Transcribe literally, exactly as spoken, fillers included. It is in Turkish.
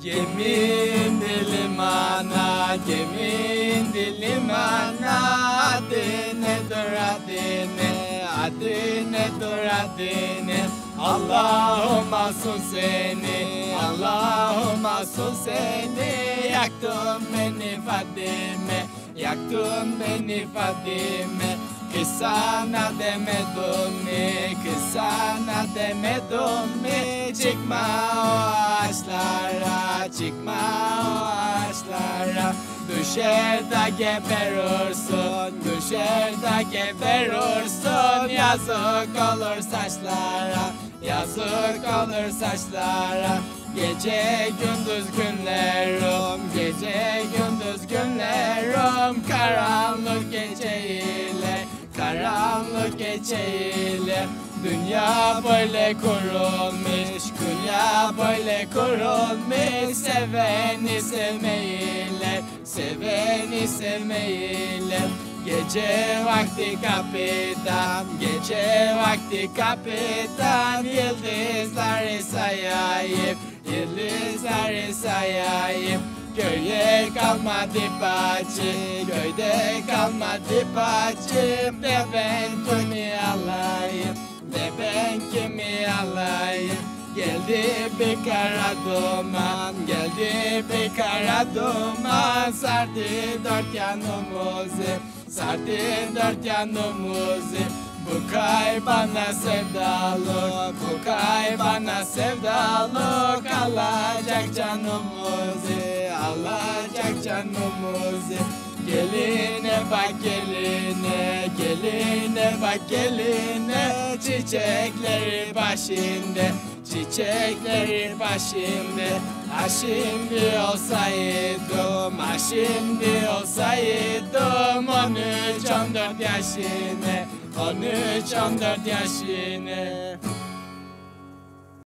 Gemin limana, gemin limana, adine dur adine, adine dur adine. Allah'ıma sun seni, Allah'ıma sun seni. Yaktın beni Fadime, yaktın beni Fadime. Kız sana demedim mi, kız sana demedim mi? Çıkma o ağaçlara, çıkma o ağaçlara. Düşer de geberirsin, düşer de geberirsin. Yazık olur saçlara, yazık olur saçlara. Gece gündüz günlerim, gece gündüz günlerim. Karanlık geceyle, karanlık geceyle. Dünya böyle kurulmuş, dünya böyle kurulmuş. Seveni sevmeyle, seveni sevmeyle. Gece vakti kapıdan, gece vakti kapıdan. Yıldızları sayayım, yıldızları sayayım. Köye kalmadı bacı, köyde kalmadı bacım. De ben kimi alayım, de ben kimi alayım. Geldi bir kara duman, geldi bir kara duman. Sardı dört yanımızı, sardı dört yanımızı. Bu kay bana sevdalık, bu kay bana sevdalık. Alacak canımızı, alacak canımızı. Geline bak geline, geline bak geline. Çiçekleri başında, çiçekleri başında. Ha şimdi olsaydım, ha şimdi olsaydım. On üç on dört yaşına, on üç on dört yaşına.